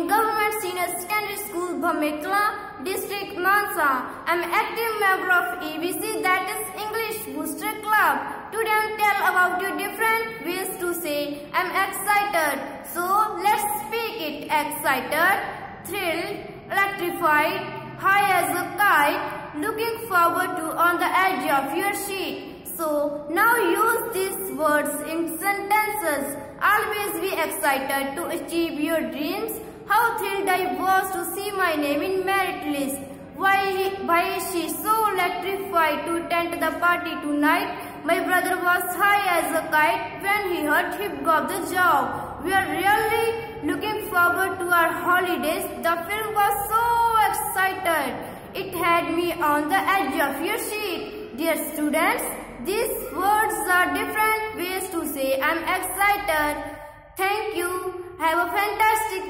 Government Senior Secondary School, Bhamekla, District Mansa. I am active member of EBC, that is English Booster Club. Today I will tell about you different ways to say I am excited. So let's speak it. Excited, thrilled, electrified, high as a kite, looking forward to on the edge of your seat. So now use these words in sentences. Always be excited to achieve your dreams. How thrilled I was to see my name in merit list. Why is she so electrified to attend the party tonight? My brother was high as a kite when he heard he got the job. We are really looking forward to our holidays. The film was so excited. It had me on the edge of your seat. Dear students, these words are different ways to say I am excited. Thank you. Have a fantastic